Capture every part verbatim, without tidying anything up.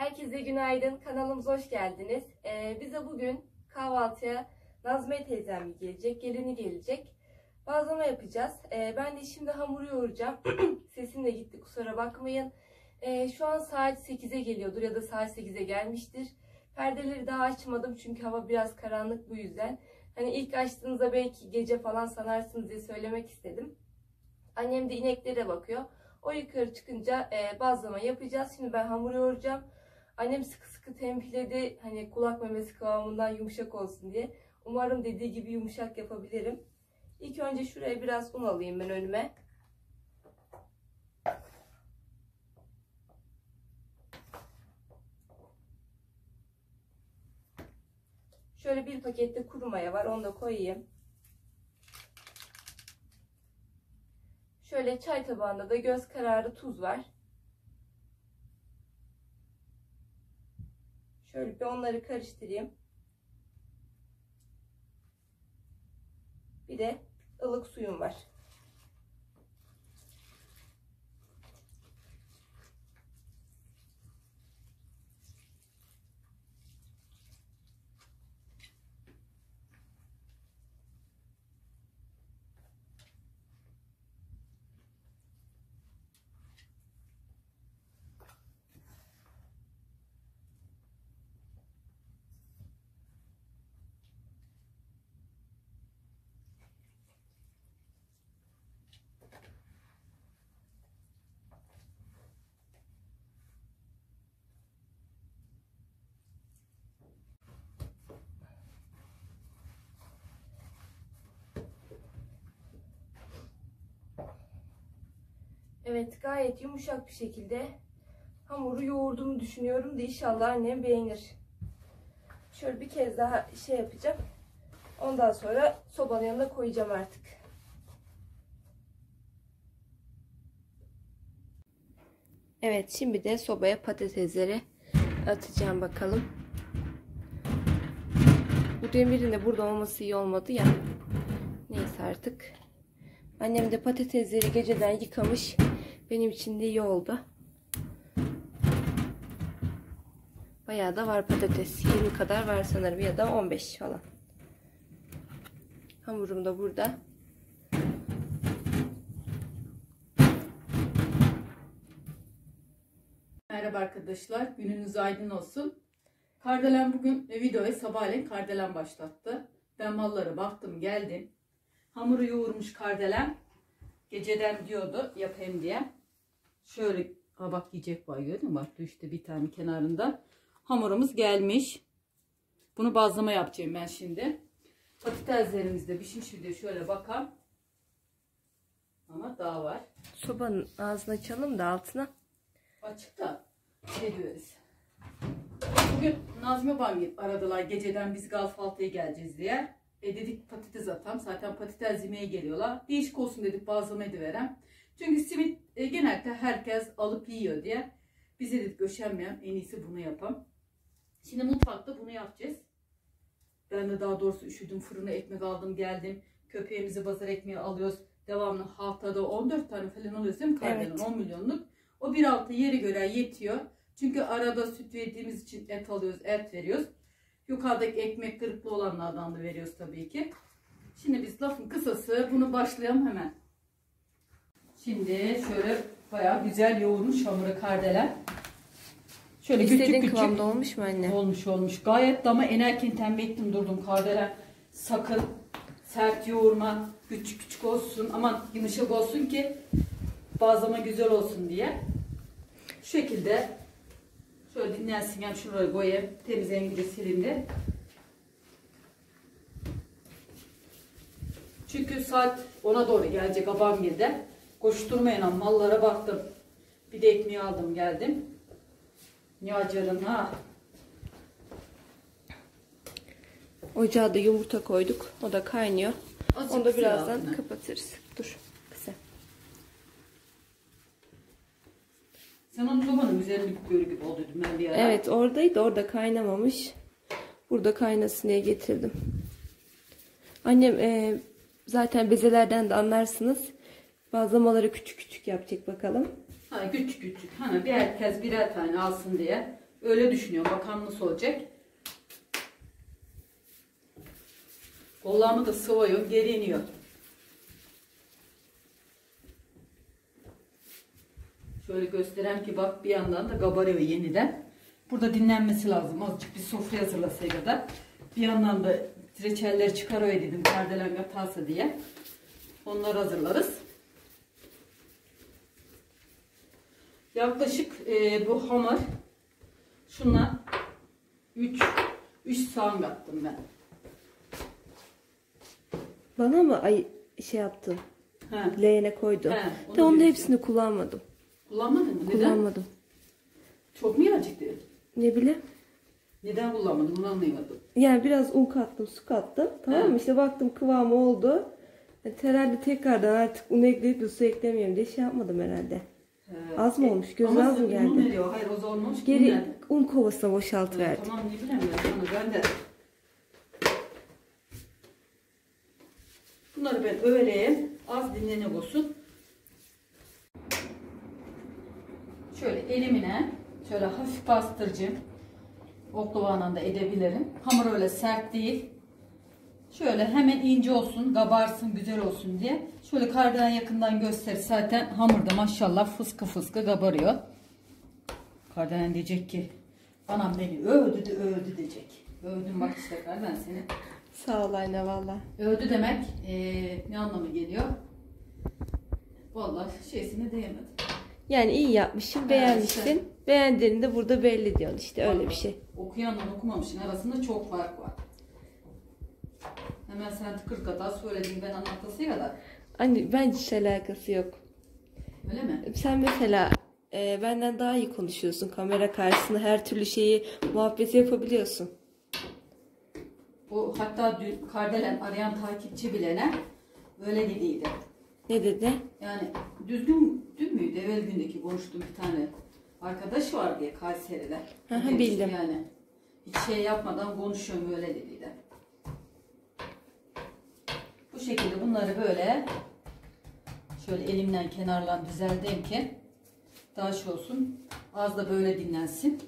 Herkese günaydın. Kanalımıza hoş geldiniz. Ee, bize bugün kahvaltıya Nazmiye teyzem gelecek, gelini gelecek. Bazlama yapacağız. Ee, ben de şimdi hamuru yoğuracağım. Sesim de gitti, kusura bakmayın. Ee, şu an saat sekize geliyordur ya da saat sekize gelmiştir. Perdeleri daha açmadım çünkü hava biraz karanlık, bu yüzden. Hani ilk açtığınızda belki gece falan sanarsınız diye söylemek istedim. Annem de ineklere bakıyor. O yukarı çıkınca e, bazlama yapacağız. Şimdi ben hamur yoğuracağım. Annem sıkı sıkı tempihledi. Hani kulak memesi kıvamından yumuşak olsun diye. Umarım dediği gibi yumuşak yapabilirim. İlk önce şuraya biraz un alayım ben önüme. Şöyle bir pakette kuru maya var. Onu da koyayım. Şöyle çay tabağında da göz kararı tuz var. Şöyle bir onları karıştırayım. Bir de ılık suyum var. Evet, gayet yumuşak bir şekilde hamuru yoğurduğumu düşünüyorum da inşallah annem beğenir. Şöyle bir kez daha şey yapacağım. Ondan sonra sobanın yanına koyacağım artık. Evet, şimdi de sobaya patatesleri atacağım bakalım. Bu demirin de burada olması iyi olmadı ya. Neyse artık. Annem de patatesleri geceden yıkamış. Benim için de iyi oldu. Bayağı da var patates. yirmi kadar var sanırım ya da on beş falan. Hamurum da burada. Merhaba arkadaşlar. Gününüz aydın olsun. Kardelen bugün videoyu sabahleyin Kardelen başlattı. Ben mallara baktım, geldim. Hamuru yoğurmuş Kardelen. Geceden diyordu yapayım diye. Şöyle ha bak yiyecek var, gördün mü? Bak düştü bir tane kenarında. Hamurumuz gelmiş. Bunu bazlama yapacağım ben şimdi. Patateslerimiz de pişmiş bir de şöyle bakalım. Ama daha var. Sobanın ağzını açalım da altına. Açık da ne diyoruz? Bugün Nazmi babam aradılar geceden, biz Galfaltı'ya geleceğiz diye. E dedik patates atam. Zaten patates yemeye geliyorlar. Değişik olsun dedik, bazlama ediverem. Çünkü simit e, genelde herkes alıp yiyor diye. Bize dedik göşenmeyen, en iyisi bunu yapalım. Şimdi mutfakta bunu yapacağız. Ben de daha doğrusu üşüdüm. Fırına ekmek aldım geldim. Köpeğimizi pazar ekmeği alıyoruz. Devamlı haftada on dört tane falan alıyoruz değil mi? Kardelen evet. on milyonluk. O bir altı yeri göre yetiyor. Çünkü arada süt verdiğimiz için et alıyoruz, et veriyoruz. Yukarıdaki ekmek kırıklı olanlardan da veriyoruz tabii ki. Şimdi biz lafın kısası bunu başlayalım hemen. Şimdi şöyle bayağı güzel yoğurmuş hamuru Kardelen. Şöyle İstediğin küçük küçük kıvamda olmuş mu anne? Olmuş olmuş. Gayet de ama enerken tembih ettim durdum Kardelen. Sakın sert yoğurma, küçük küçük olsun, aman yumuşak olsun ki bazlama güzel olsun diye. Şu şekilde şöyle dinlensin, yani şuraya koyayım, temiz engince sileyim de. Çünkü saat ona doğru gelecek babam geldi. Koşturmayan mallara baktım. Bir de ekmeği aldım geldim. Yağcarına. Ocağa da yumurta koyduk. O da kaynıyor. Azıcık onu da birazdan altına kapatırız. Dur. Kısa. Sen onun sobanın üzerinde bir böyle gibi oldu ben bir ara. Evet, oradaydı. Orada kaynamamış. Burada kaynasın diye getirdim. Annem e, zaten bezelerden de anlarsınız. Bazlamaları küçük küçük yapacak bakalım. Ha, küçük küçük. Hani bir herkes birer tane alsın diye. Öyle düşünüyorum. Bakalım nasıl olacak. Kollarımı da sıvıyorum. Geri iniyor. Şöyle göstereyim ki bak bir yandan da kabarıyor yeniden. Burada dinlenmesi lazım. Azıcık bir sofra hazırlasaya kadar. Bir yandan da reçelleri çıkarıyor dedim. Kardelen yatarsa diye. Onları hazırlarız. Yaklaşık e, bu hamur şuna üç üç sağım yaptım ben. Bana mı ay şey yaptın? He. Leğene koydun. He, onu De onun diyorsun. hepsini kullanmadım. Kullanmadın mı? Neden? Kullanmadım. Çok mu acıktı? Ne bileyim. Neden kullanmadın? Bunu anlayamadım. Yani biraz un kattım, su kattım. Tamam mı? He. İşte baktım kıvamı oldu. Yani herhalde tekrardan artık un ekleyip de su eklemiyorum diye şey yapmadım herhalde. He. Az mı olmuş? Göz Ama az mı sen unu geldi? ne diyor? Hayır o olmamış. Geri un kovasına boşaltıverdim. Tamam ne bileyim ben sana ben de. Bunları ben öğleyeyim. Az dinlene olsun. Şöyle elimine şöyle hafif bastıracağım. Oklavanla da edebilirim. Hamur öyle sert değil. Şöyle hemen ince olsun, kabarsın, güzel olsun diye. Şöyle kardelen yakından göster. Zaten hamurda maşallah fıskı fıskı kabarıyor. Kardelen diyecek ki anam beni övdü de övdü diyecek. Övdüm bak işte kardelen seni. Sağ ol anne valla. Övdü demek ee, ne anlamı geliyor? Vallahi şeysine değemedim. Yani iyi yapmışsın, Evet, beğenmişsin. işte. Beğendiğini de burada belli diyorsun işte öyle Vallahi bir şey. Okuyanla okumamışın arasında çok fark var. Hemen sen tıkır kadar söyledin ben anlatasıya kadar. Anne bence hiç alakası yok. Öyle mi? Sen mesela e, benden daha iyi konuşuyorsun. Kamera karşısında her türlü şeyi muhabbeti yapabiliyorsun. Bu hatta dün Kardelen arayan takipçi bilene öyle dediydi. Ne dedi? Yani düzgün dün müydü? Evvel gündeki konuştuğum bir tane arkadaş var diye Kayseri'de. Hı hı, Demişti bildim. Yani hiç şey yapmadan konuşuyorum öyle dediydi. Bu şekilde bunları böyle şöyle elimden kenarlan düzelteyim ki daha şey olsun. Az da böyle dinlensin.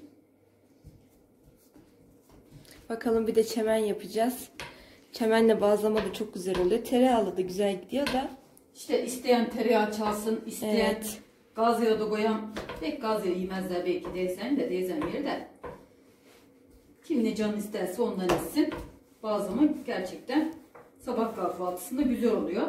Bakalım bir de çemen yapacağız. Çemenle bazlama da çok güzel oluyor. Tereyağlı da güzel gidiyor da. İşte isteyen tereyağı çalsın, isteyen Evet. gaz yağı da koyan. Pek gaz yağı yemezler belki teyzen de teyzen verir de. Kim ne canı isterse ondan etsin. Bazlama gerçekten sabah kahvaltısında güzel oluyor.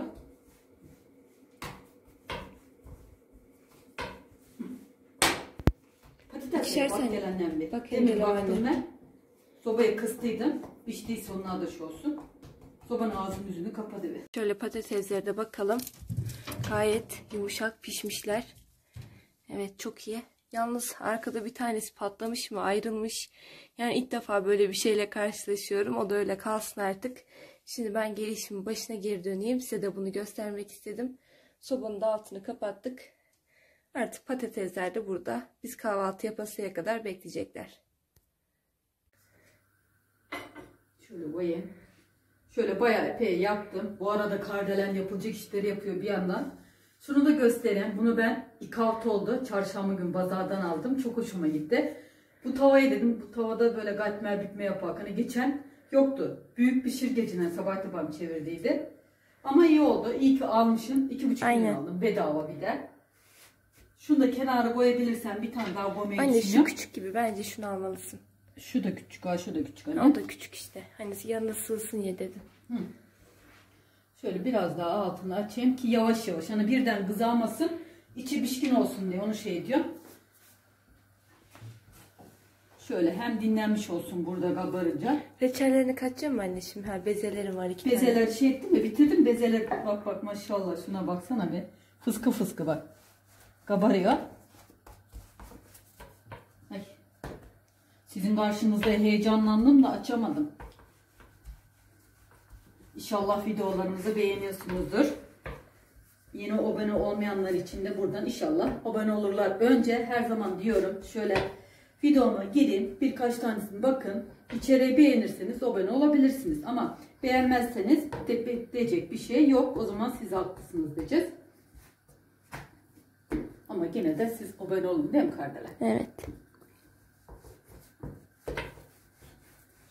Patates İkişer bak saniye. gel annem bir. Bak Demin gel baktım anne. ben. Sobaya kıstıydım. Piştiyse onlar da şu olsun. Sobanın ağzını yüzünü kapatıver. Şöyle patateslere de bakalım. Gayet yumuşak pişmişler. Evet çok iyi. Yalnız arkada bir tanesi patlamış mı, ayrılmış. Yani ilk defa böyle bir şeyle karşılaşıyorum. O da öyle kalsın artık. Şimdi ben geri işimin başına geri döneyim. Size de bunu göstermek istedim. Sobanın da altını kapattık. Artık patatesler de burada. Biz kahvaltı yapasıya kadar bekleyecekler. Şöyle koyayım. Şöyle bayağı epey yaptım. Bu arada kardelen yapılacak işleri yapıyor bir yandan. Şunu da göstereyim. Bunu ben iki hafta oldu. Çarşamba gün pazardan aldım. Çok hoşuma gitti. Bu tavayı dedim. Bu tavada böyle katmer bükme yapak. Hani geçen yoktu. Büyük bir şirketinden sabah tabağım çevirdiydi. Ama iyi oldu. İyi ki almışım. iki buçuk milyon aldım. Bedava bir de. Şunu da kenara koyabilirsen bir tane daha koymayı Anne şu düşünüyorum. küçük gibi bence şunu almalısın. Şu da küçük. Ha, şu da küçük. Anne. O da küçük işte. Hani yanına sığsın ye dedim. Hı. Şöyle biraz daha altını açayım ki yavaş yavaş. Hani birden kızarmasın. İçi pişkin olsun diye onu şey diyorum. Şöyle hem dinlenmiş olsun burada kabarınca. Reçellerini kaçacağım mı anne şimdi? Ha, bezelerim var iki tane. Bezeler şey ettim mi? Bitirdim bezeler. Bak bak maşallah şuna baksana be. Fıskı fıskı bak. Kabarıyor. Ay. Sizin karşınızda heyecanlandım da açamadım. İnşallah videolarımızı beğeniyorsunuzdur. Yeni abone olmayanlar için de buradan inşallah abone olurlar. Önce her zaman diyorum şöyle videoma girin birkaç tanesini bakın. İçeriği beğenirseniz abone olabilirsiniz. Ama beğenmezseniz de, diyecek bir şey yok. O zaman siz haklısınız diyeceğiz. Ama yine de siz abone olun değil mi Kardelen? Evet.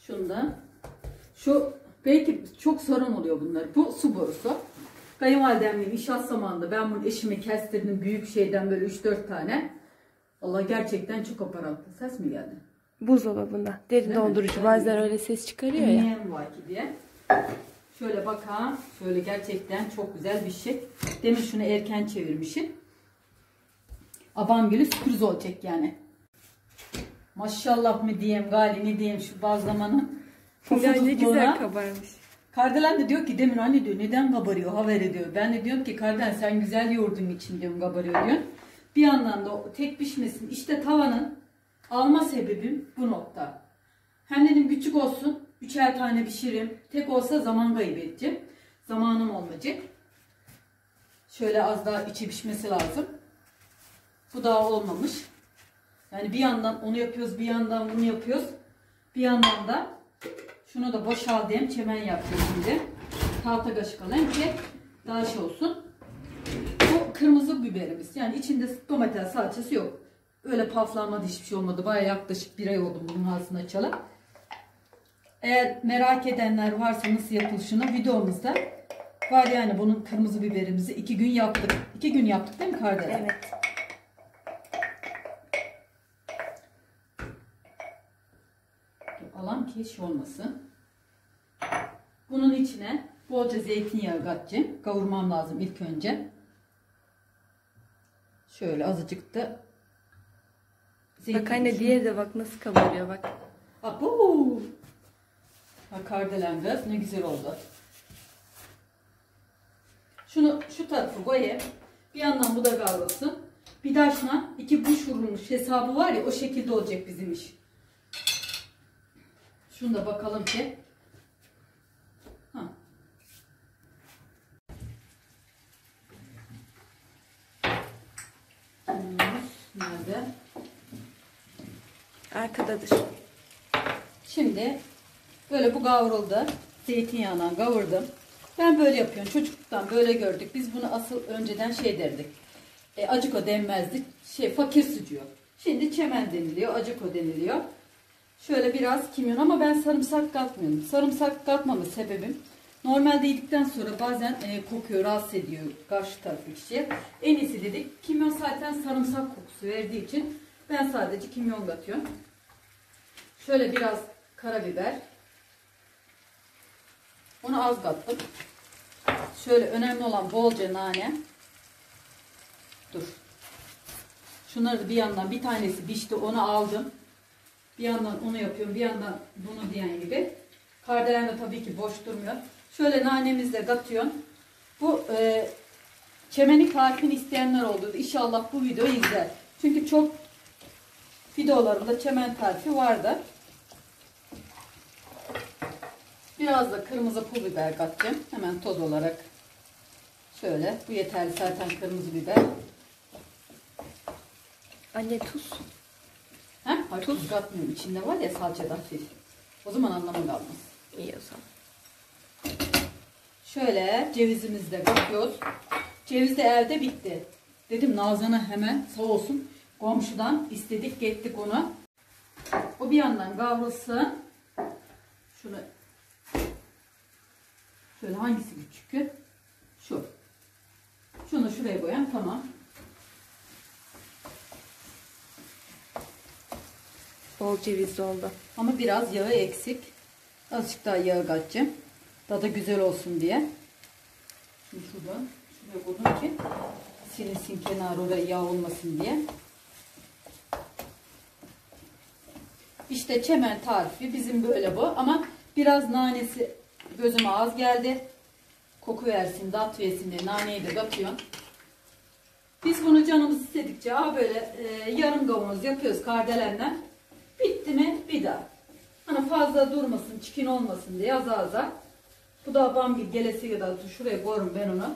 Şunda. Şu belki çok sorun oluyor bunlar. Bu su borusu. Kayınvalidemle inşaat zamanında ben bunu eşime kestirdim büyük şeyden böyle üç dört tane. Allah gerçekten çok aparatlı. Ses mi geldi? Buzdolabında. Derin Değil mi? dondurucu. Bazen öyle ses çıkarıyor ya. Niye var ki diye. Şöyle bakalım. Şöyle gerçekten çok güzel bir şey. Demin şunu erken çevirmişim. Abam gülü sürpriz olacak yani. Maşallah mı diyeyim, gali ne diyeyim şu bazlamanın Ya ne güzel pufudukluğuna. kabarmış. Kardelen de diyor ki demin anne diyor neden kabarıyor haber ediyor. Ben de diyorum ki Kardelen sen güzel yoğurdun için diyorum kabarıyor diyor. Bir yandan da o tek pişmesin. İşte tavanın alma sebebim bu nokta. Hem dedim küçük olsun üçer tane pişiririm. Tek olsa zaman kaybedeceğim. Zamanım olmayacak. Şöyle az daha içi pişmesi lazım. Bu daha olmamış. Yani bir yandan onu yapıyoruz, bir yandan bunu yapıyoruz. Bir yandan da şunu da boşaltayım, çemen yapacağım şimdi. Tahta kaşık alayım ki daha şey olsun. Bu kırmızı biberimiz. Yani içinde domates salçası yok. Öyle paflanmadı, hiçbir şey olmadı. Baya yaklaşık bir ay oldu bunun ağzını açalım. Eğer merak edenler varsa nasıl yapılışını videomuzda var yani bunun kırmızı biberimizi iki gün yaptık. İki gün yaptık değil mi Kardelen? Evet. Alan ki şey olmasın. Bunun içine bolca zeytinyağı katacağım. Kavurmam lazım ilk önce. Şöyle azıcık da zeytin. Bak anne diğeri de bak nasıl kabarıyor bak. Abu! Ha kardelen gaz ne güzel oldu. Şunu şu tarafı koyayım. Bir yandan bu da kavrulsun. Bir daha şuna iki buş vurulmuş hesabı var ya o şekilde olacak bizim iş. Şunu da bakalım ki. Ha. Nerede? Arkadadır. Şimdi böyle bu kavruldu. Zeytinyağından kavurdum. Ben böyle yapıyorum. Çocukluktan böyle gördük. Biz bunu asıl önceden şey derdik. E, acıko denmezdi. Şey fakir sucuğu. Şimdi çemen deniliyor. Acıko deniliyor. Şöyle biraz kimyon ama ben sarımsak katmıyorum. Sarımsak katmamın sebebim normalde yedikten sonra bazen e, kokuyor, rahatsız ediyor karşı tarafı kişiye. En iyisi dedik. Kimyon zaten sarımsak kokusu verdiği için ben sadece kimyon katıyorum. Şöyle biraz karabiber. Onu az kattım. Şöyle önemli olan bolca nane. Dur. Şunları da bir yandan bir tanesi pişti onu aldım. Bir yandan onu yapıyorum, bir yandan bunu diyen gibi. Kardelen de tabii ki boş durmuyor. Şöyle nanemizi de katıyorum. Bu e, çemenlik tarifini isteyenler oldu. İnşallah bu videoyu izler. Çünkü çok videolarımda çemen tarifi vardı. Biraz da kırmızı pul biber katacağım. Hemen toz olarak. Şöyle. Bu yeterli zaten kırmızı biber. Anne tuz. Ha? Hayır, tuz katmıyorum. İçinde var ya salça da hafif. O zaman anlamı kalmaz. İyi o zaman. Şöyle cevizimizi de katıyoruz. Ceviz de elde bitti. Dedim Nazan'a hemen sağ olsun komşudan istedik gittik onu. O bir yandan kavrulsun. Şunu şöyle hangisi küçük? Şu. Şunu şuraya koyalım tamam. Bol cevizli oldu. Ama biraz yağı eksik. Azıcık daha yağ katacağım. Tadı güzel olsun diye. Şimdi şurada şuraya koydum ki silinsin kenarı oraya yağ olmasın diye. İşte çemen tarifi bizim böyle bu. Ama biraz nanesi gözüme az geldi. Koku versin, tat versin diye naneyi de katıyorum. Biz bunu canımız istedikçe aa böyle e, yarım kavanoz yapıyoruz kardelenle. Bitti mi bir daha. Hani fazla durmasın, çikin olmasın diye az az. Bu da bambi gelesi kadar şuraya koyarım ben onu.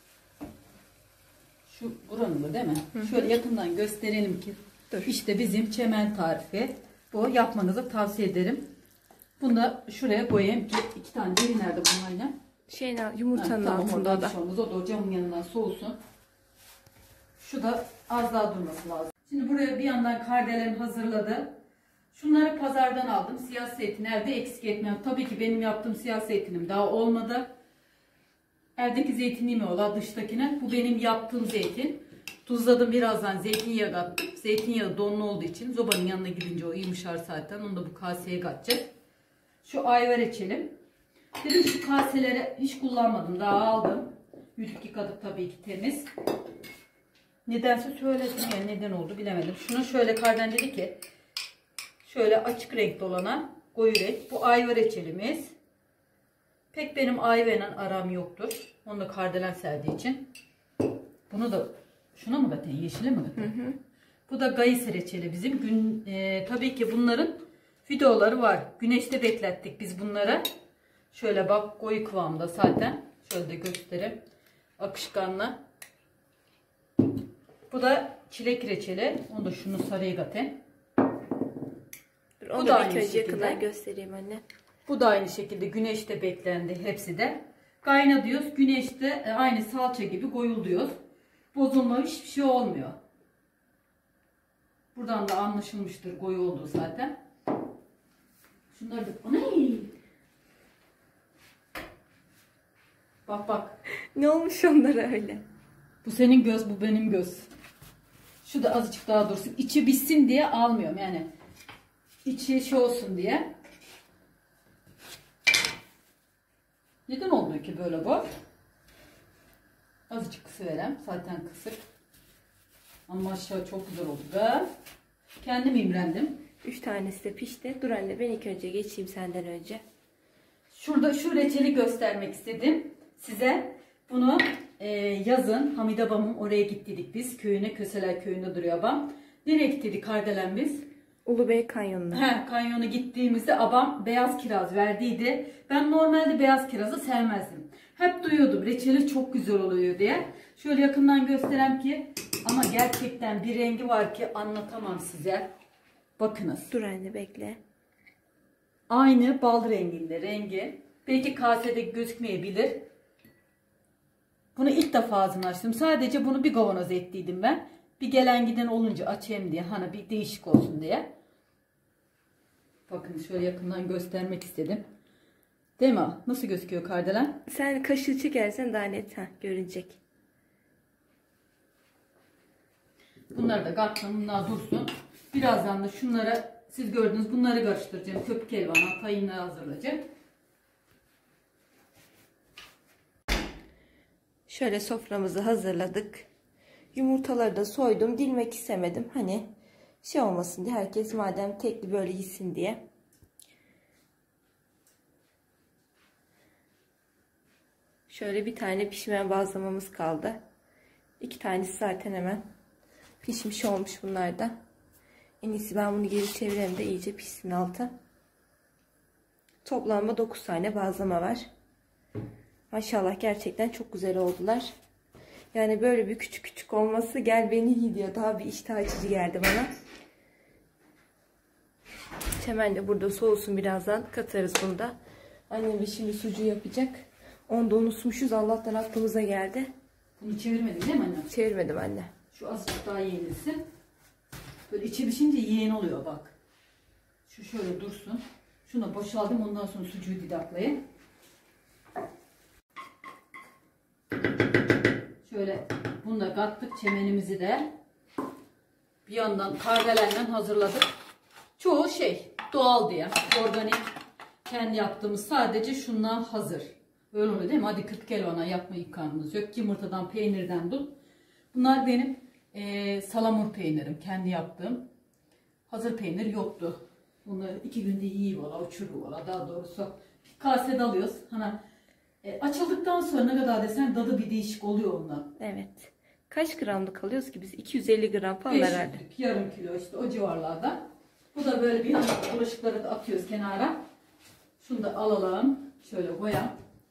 Şu buranın mı değil mi? Hı hı. Şöyle yakından gösterelim ki. Dur. İşte bizim çemen tarifi. Bu yapmanızı tavsiye ederim. Bunu da şuraya koyayım ki iki tane deri nerede bunun aynı? Şeyin yumurtanın ha, tamam, altında o da. Olmaz. O da ocağın yanından soğusun. Şu da az daha durması lazım. Şimdi buraya bir yandan kardelen hazırladı. Şunları pazardan aldım. Siyah zeytin evde eksik etmem. Tabii ki benim yaptığım siyah zeytinim daha olmadı. Evdeki zeytinliğim ola dıştakine. Bu benim yaptığım zeytin. Tuzladım, birazdan zeytinyağı kattım. Zeytinyağı donlu olduğu için zobanın yanına gidince o yumuşar zaten. Onu da bu kaseye katacağız. Şu ayva reçelim. Dedim şu kaseleri hiç kullanmadım. Daha aldım. Yüzük yıkadık tabii ki temiz. Nedense söyledim yani neden oldu bilemedim. Şunu şöyle Karden dedi ki şöyle açık renkli olana koyu renk. Bu ayva reçelimiz. Pek benim ayvayla aram yoktur. Onu da Kardelen sevdiği için. Bunu da şuna mı katayım? Yeşile mi katayım? Hı hı. Bu da gayısı reçeli bizim. Gün, e, tabii ki bunların videoları var. Güneşte beklettik biz bunları. Şöyle bak koyu kıvamda zaten. Şöyle de göstereyim. Akışkanlı. Bu da çilek reçeli. Onu da şunu sarıya katayım. Dur, onu bu da aynı şekilde. Yakından göstereyim anne. Bu da aynı şekilde güneşte beklendi hepsi de. Kayna diyoruz. Güneşte aynı salça gibi koyul diyoruz. Bozulma hiçbir şey olmuyor. Buradan da anlaşılmıştır koyu olduğu zaten. Şunları da... O ne? Bak bak. Ne olmuş onlara öyle? Bu senin göz, bu benim göz. Şu da azıcık daha dursun. İçi bitsin diye almıyorum yani. İçi şey olsun diye. Neden oldu ki böyle bu? Azıcık kısıverem. Zaten kısık. Ama aşağı çok güzel oldu be. Kendim imrendim. Üç tanesi de pişti. Dur anne ben ilk önce geçeyim senden önce. Şurada şu reçeli göstermek istedim size. Bunu e, yazın Hamide babam oraya gittiydik biz. Köyüne, Köseler köyünde duruyor babam. Nereye gittiydik Kardelen biz? Ulubey Kanyonu'na. He, kanyona gittiğimizde abam beyaz kiraz verdiydi. Ben normalde beyaz kirazı sevmezdim. Hep duyuyordum reçeli çok güzel oluyor diye. Şöyle yakından göstereyim ki ama gerçekten bir rengi var ki anlatamam size. Bakınız. Dur anne bekle. Aynı bal renginde rengi. Belki kasede gözükmeyebilir. Bunu ilk defa ağzımı açtım. Sadece bunu bir kavanoz ettiydim ben. Bir gelen giden olunca açayım diye. Hani bir değişik olsun diye. Bakın şöyle yakından göstermek istedim. Değil mi? Nasıl gözüküyor Kardelen? Sen kaşığı çekersen daha net ha, görünecek. Bunları da kattan bunlar dursun. Birazdan da şunlara siz gördünüz bunları karıştıracağım. Köpük helvana, tayinleri hazırlayacağım. Şöyle soframızı hazırladık. Yumurtaları da soydum. Dilmek istemedim. Hani şey olmasın diye. Herkes madem tekli böyle yesin diye. Şöyle bir tane pişmeyen bazlamamız kaldı. İki tanesi zaten hemen pişmiş olmuş bunlar da. En iyisi ben bunu geri çevireyim de iyice pişsin altı. Toplamda dokuz tane bazlama var. Maşallah gerçekten çok güzel oldular. Yani böyle bir küçük küçük olması gel beni iyi diyor. Daha bir iştah açıcı geldi bana. Hemen de burada soğusun, birazdan katarız bunu da. Annem de şimdi sucuğu yapacak. Onu da unutmuşuz. Allah'tan aklımıza geldi. Bunu çevirmedin değil mi anne? Çevirmedim anne. Şu azıcık daha yenilsin. Böyle içi pişince yeğen oluyor bak. Şu şöyle dursun. Şunu boşaldım, ondan sonra sucuğu didaklayayım. Şöyle bunu da kattık, çemenimizi de. Bir yandan kardelenle hazırladık. Çoğu şey doğal diye, organik, kendi yaptığımız, sadece şunlar hazır. Öyle oluyor değil mi? Hadi kırk kilo ona yapma imkanımız yok. Yumurtadan, peynirden tut. Bunlar benim e, salamur peynirim, kendi yaptığım. Hazır peynir yoktu. Bunları iki günde yiyiyorlar, uçuruyorlar. Daha doğrusu kasede alıyoruz. Hani e, açıldıktan sonra ne kadar desen tadı bir değişik oluyor ondan. Evet. Kaç gramlık alıyoruz ki biz? iki yüz elli gram falan herhalde. Yarım kilo işte o civarlarda. Bu da böyle bir bulaşıkları da atıyoruz kenara. Şunu da alalım. Şöyle koyalım.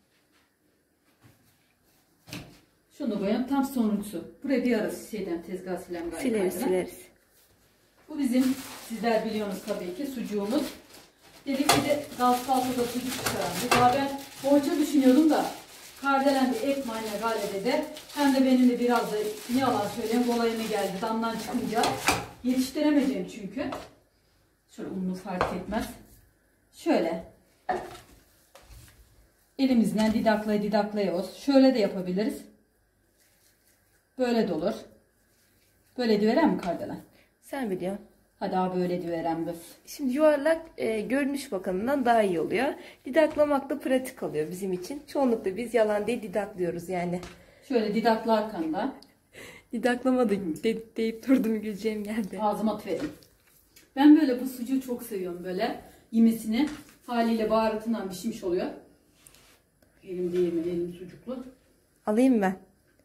Şunu koyalım. Tam sonuncusu. Buraya bir ara şeyden tezgah silen galiba. Sileriz sileriz. Bu bizim, sizler biliyorsunuz tabii ki, sucuğumuz. Dedik ki de Galatasaray sucuk çıkarandı. Daha ben poğaça düşünüyordum da Kardelen bir et manyak halede de hem de benim de biraz da ne yalan söyleyeyim kolayına geldi damdan çıkınca yetiştiremeyeceğim çünkü. Şöyle unlu fark etmez. Şöyle. Elimizden didaklaya didaklaya olsun. Şöyle de yapabiliriz. Böyle de olur. Böyle de veren mi Kardelen? Sen biliyorsun. Hadi abi böyle de veren kız. Şimdi yuvarlak e, görünüş bakımından daha iyi oluyor. Didaklamak da pratik oluyor bizim için. Çoğunlukla biz yalan değil didaklıyoruz yani. Şöyle didakla arkanda. Didaklama da de, deyip durdum, güleceğim geldi. Ağzıma atıverin. Ben böyle bu sucuğu çok seviyorum böyle. Yemesini haliyle baharatından pişmiş oluyor. Elim değil mi? Elim sucuklu. Alayım ben.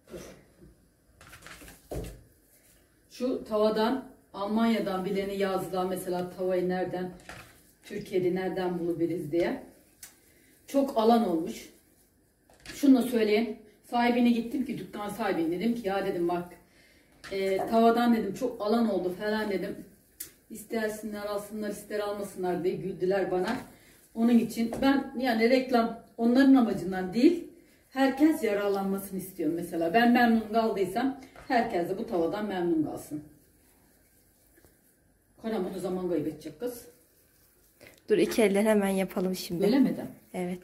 Şu tavadan Almanya'dan bileni yazdılar mesela tavayı nereden, Türkiye'de nereden bulabiliriz diye. Çok alan olmuş. Şunu da söyleyeyim. Sahibine gittim ki dükkan sahibine dedim ki ya dedim bak e, tavadan dedim çok alan oldu falan dedim. İstersinler alsınlar ister almasınlar diye güldüler bana. Onun için ben yani reklam onların amacından değil herkes yararlanmasını istiyorum mesela. Ben memnun kaldıysam herkes de bu tavadan memnun kalsın. Karam o da zaman kaybedecek kız. Dur iki eller hemen yapalım şimdi. Öyle mi de? Evet.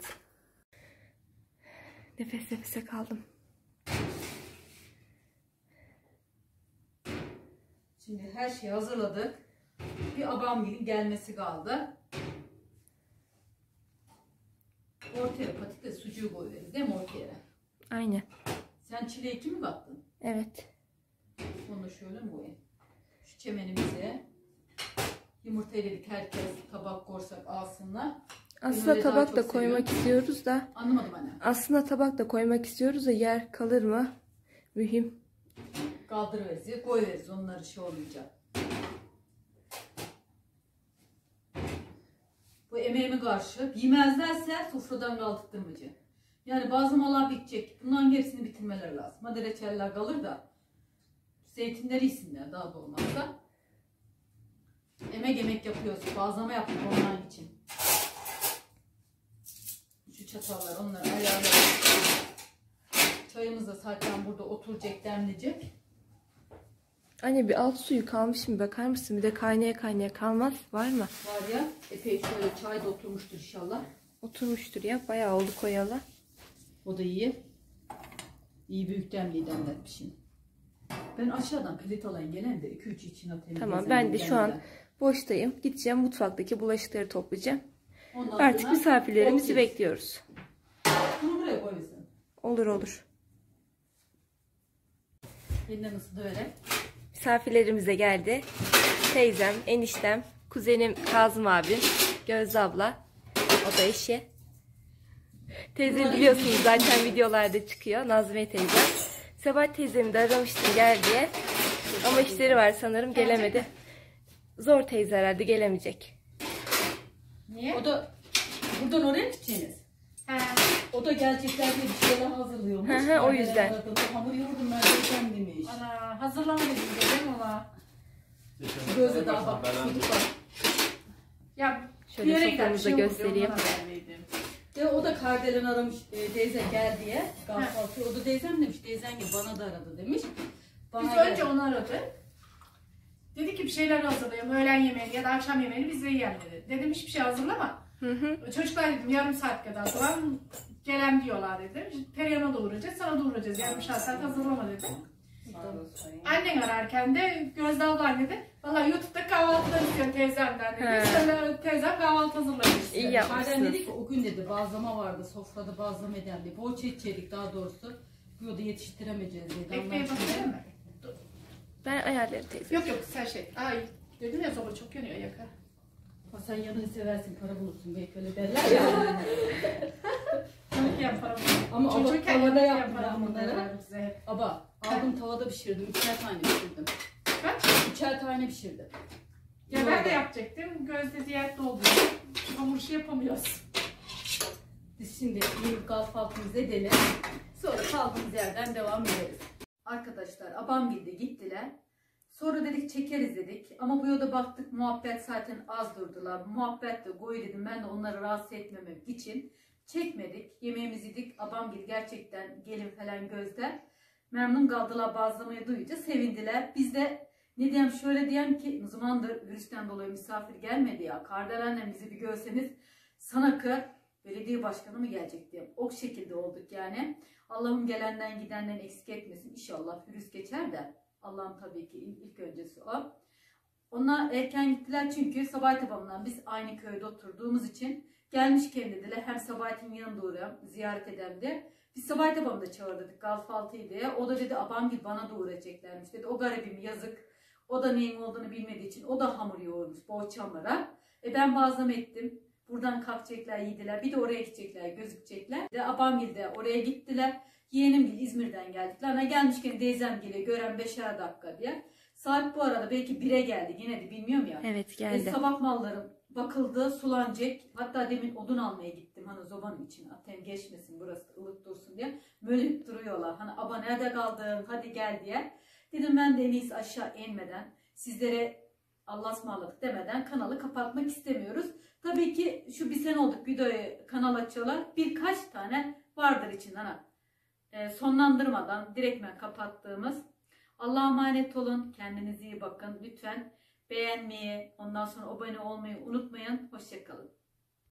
Nefes nefese kaldım. Şimdi her şeyi hazırladık. Bir abamgilin gelmesi kaldı. Ortaya patates sucuğu koyuyoruz değil mi ortaya? Aynen. Sen çileği mi kattın? Evet. Onu da şöyle mi koyayım? Şu çemenimize yumurta dedik herkes tabak korsak alsınlar. Aslında tabak da koymak istiyoruz da. Anlamadım anne. Aslında tabak da koymak istiyoruz da yer kalır mı? Mühim. Kaldırıveririz, koyuveririz onları şey olmayacak. Bu emeğime karşı yemezlerse sofradan kaldırtmacı. Yani bazı mallar bitecek. Bundan gerisini bitirmeler lazım. Hadi reçeller kalır da zeytinleri yesinler daha da olmazsa. Emek emek yapıyoruz. Bazlama yaptık onlar için. Şu çatallar onları ayarlayalım. Çayımız da zaten burada oturacak, demleyecek. Anne bir alt suyu kalmış mı bakar mısın? Bir de kaynaya kaynaya kalmaz. Var mı? Var ya epey şöyle çay da oturmuştur inşallah. Oturmuştur ya. Bayağı oldu koyalı. O da iyi. İyi büyük demliği demletmişim. Ben aşağıdan pelet alayım gelen de iki üç için atayım. Tamam ben de şu an boştayım. Gideceğim mutfaktaki bulaşıkları toplayacağım. Ondan Artık misafirlerimizi okey. bekliyoruz. Bunu buraya koyuyorsun. Olur olur. Yeniden ısıdı öyle. Misafirlerimiz de geldi. Teyzem, eniştem, kuzenim Kazım abim, Gözde abla. O da eşi. Teyze biliyorsunuz zaten videolarda çıkıyor. Nazmiye teyze. Sebat teyzemi de aramıştım gel diye. Ama işleri var sanırım gelemedi. Zor teyze herhalde gelemeyecek. Niye? O da buradan oraya mı gideceğiniz? He. O da gelecekler diye bir şeyler hazırlıyormuş. Hı hı, o yüzden. Hamur yoğurdum ben de demiş. Ana hazırlama dedim dedim ama. Gözde daha bak. Çocuk var. Ya Şöyle bir yere gider, soframızı da şey olur, göstereyim. ondan haber verdim. Ya o da Kardelen aramış e, teyze gel diye. Kahvaltı. O da teyzem demiş. Teyzen gibi bana da aradı demiş. Bana Biz gel. önce onu aradı. Dedi ki bir şeyler hazırlayalım. Öğlen yemeğini ya da akşam yemeğini biz de yiyelim dedi. Dedim hiçbir şey hazırlama. Hı hı. Çocuklar dedim yarım saat kadar sonra gelen diyorlar dedim. Periyan'a da uğrayacağız, sana da uğrayacağız. Yarım saat saat hazırlama dedim. Annen ararken de Gözde ablan dedi. Valla YouTube'da kahvaltılar istiyor teyzemden dedi. He. Sana teyzem kahvaltı hazırlamak istiyor. İyi yapmışsınız. Kardelen dedi ki o gün dedi bazlama vardı. Sofrada bazlama ederdi. Poğaça içerik daha doğrusu. Bu da yetiştiremeyeceğiz dedi. Ekmeğe bakayım mı? Ben ayarlarım teyze. Yok yok sen şey. Ay dedim ya soba çok yanıyor yaka. Ha, sen yanını seversin para bulursun belki öyle derler ya. Çocukken para bulur. Ama ama Çocukken tavada yemekken yaptım para ben bulur bunları. derler bize hep. Aba aldım tavada pişirdim. Üçer tane pişirdim. Kaç? Üçer tane pişirdim. Ya ben de yapacaktım. Gözde diyette oldu. Hamur işi yapamıyoruz. Biz şimdi bir kahvaltımızı edelim. Sonra kaldığımız yerden devam ederiz. Arkadaşlar Abamgil'de gittiler. Sonra dedik çekeriz dedik. Ama bu yolda baktık muhabbet zaten az durdular. Muhabbet de koy dedim. Ben de onları rahatsız etmemek için çekmedik. Yemeğimizi yedik. Abamgil gerçekten gelin falan Gözde memnun kaldılar, bazlamayı duyunca sevindiler. Biz de Ne diyeyim, şöyle diyeyim ki ne zamandır virüsten dolayı misafir gelmedi ya. Kardelen bizi bir görseniz Sanakır belediye başkanı mı gelecek diyeyim. O şekilde olduk yani. Allah'ım gelenden gidenden eksik etmesin. İnşallah virüs geçer de. Allah'ım tabii ki ilk öncesi o. Onlar erken gittiler çünkü Sabahattin babamla biz aynı köyde oturduğumuz için gelmişken dediler hem Sabahattin yanında uğrayalım, ziyaret edem diye. Biz Sabahattin babamı da çağırdık Galfaltı'yı diye. O da dedi abam gibi bana da uğrayacaklarmış dedi. O garibim yazık. O da neyin olduğunu bilmediği için o da hamur yoğurmuş boğaçamlara. E ben bazlama ettim. Buradan kalkacaklar yediler. Bir de oraya gidecekler gözükecekler. De abam de oraya gittiler. Yeğenim gibi İzmir'den geldik. Ana gelmişken teyzem geliyor gören beşer dakika diye. Saat bu arada belki bire geldi. Yine de bilmiyorum ya. Evet E, sabah mallarım bakıldı, sulanacak. Hatta demin odun almaya gittim. Hani zobanın için atayım geçmesin burası ılık dursun diye. Böyle duruyorlar. Hani aba nerede kaldın hadi gel diye. Dedim ben de en iyisi aşağı inmeden sizlere Allah'a ısmarladık demeden kanalı kapatmak istemiyoruz. Tabii ki şu bir sene olduk videoyu kanal açıyorlar. Birkaç tane vardır içinden. E, sonlandırmadan direktmen kapattığımız. Allah'a emanet olun. Kendinize iyi bakın. Lütfen beğenmeyi, ondan sonra abone olmayı unutmayın. Hoşça kalın.